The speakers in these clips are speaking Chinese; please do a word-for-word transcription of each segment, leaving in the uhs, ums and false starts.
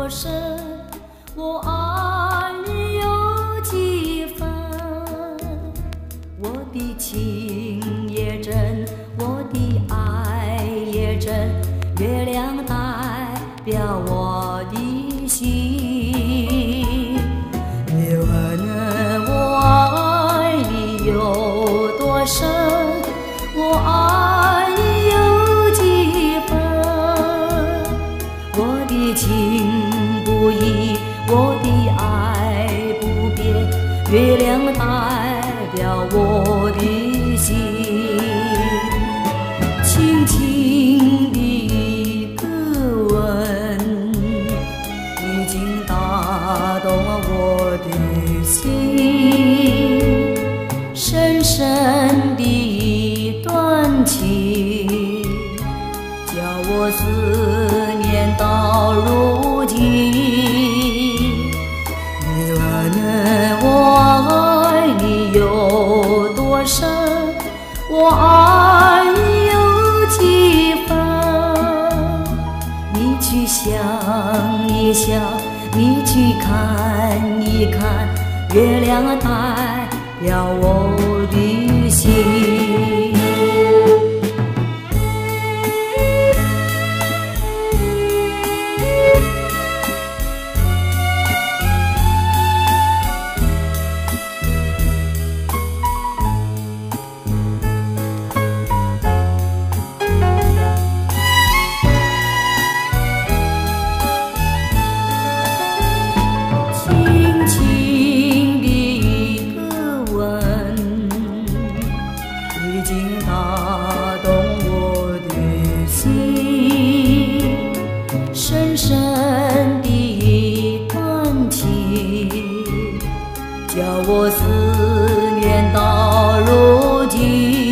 深，我爱你有几分？我的情也真，我的爱也真，月亮代表我的心。你问我爱你有多深？我爱你有几分？我的情不移，我的爱不变，月亮代表我的心。轻轻的一个吻，已经打动我的心。深深的一段情，叫我思念到如今。你问我爱你有多深？我爱你有几分？你去想一想，你去看一看，月亮代表我的心。已经打动我的心，深深的一段情，叫我思念到如今。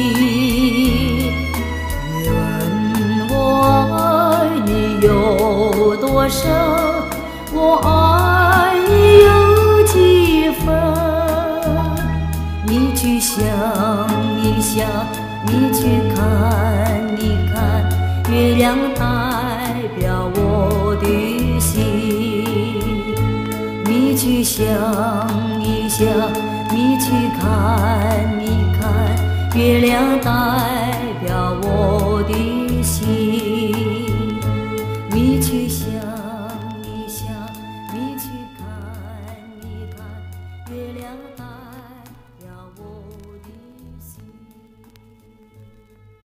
你问我爱你有多深？我爱你有几分？你去想一想，你去看一看，月亮代表我的心。你去想一想，你去看一看，月亮代表我的心。你去想一想，你去看一看，月亮代